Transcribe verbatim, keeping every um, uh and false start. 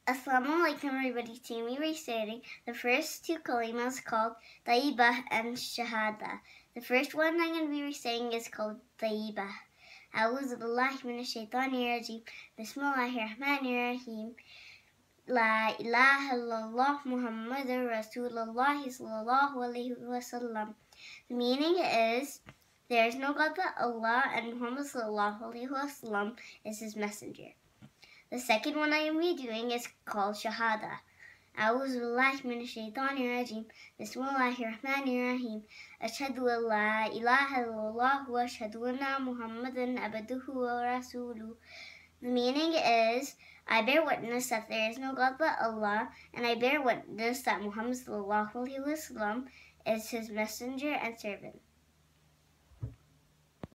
Assalamualaikum everybody, to me reciting the first two Kalimahs called Tayyibah and Shahada. The first one I'm going to be reciting is called Tayyibah. A'udhu billahi minash shaitanir rajim. Bismillahir rahmanir rahim. La ilaha illallah Muhammadur Rasulullah ﷺwherein. The meaning is, there is no God but Allah, and Muhammad ﷺ is his messenger. The second one I am redoing is called Shahada. A'udhu billahi minash shaitanir rajim. Bismillahir rahmanir rahim. Ashhadu an la ilaha illallah wa ashhadu anna Muhammadan abduhu wa rasuluh. The meaning is, I bear witness that there is no God but Allah, and I bear witness that Muhammad ﷺ is his messenger and servant.